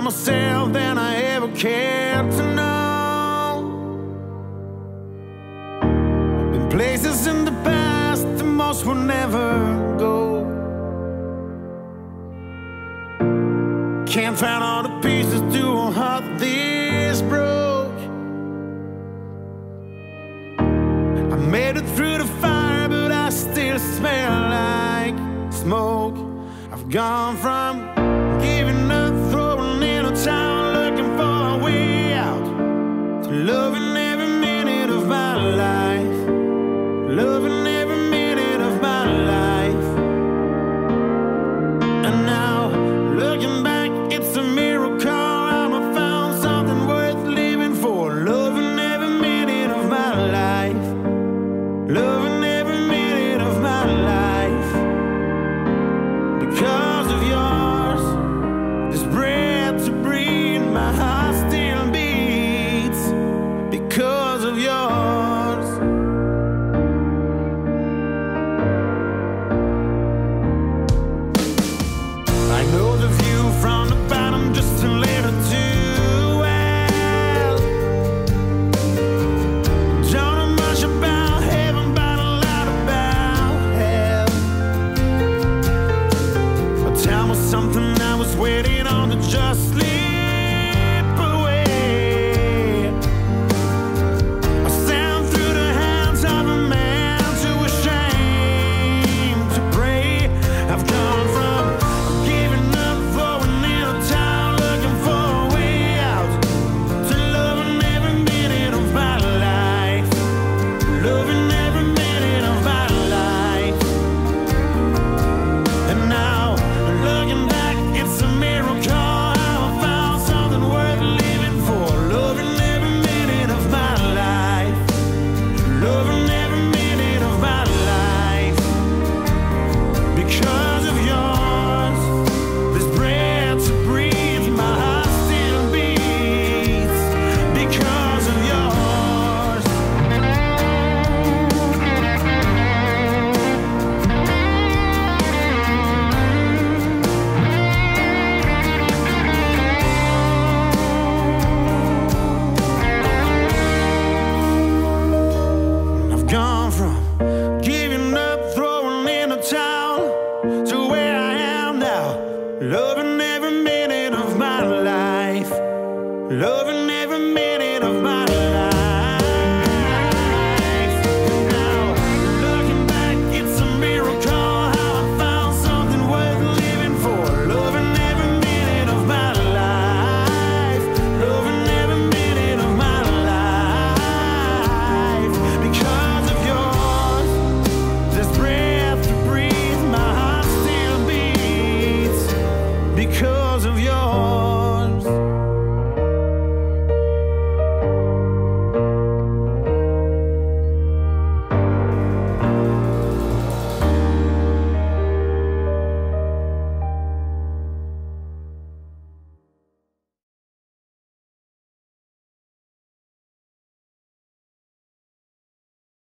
myself than I ever cared to know. Been places in the past that most will never go. Can't find all the pieces to a heart this broke. I made it through the fire, but I still smell like smoke. I've gone from giving up, throwing in a towel, looking for a way out, to loving every minute of my life, loving every minute of my life. And now, looking back, it's a miracle I found something worth living for, loving every minute of my life, loving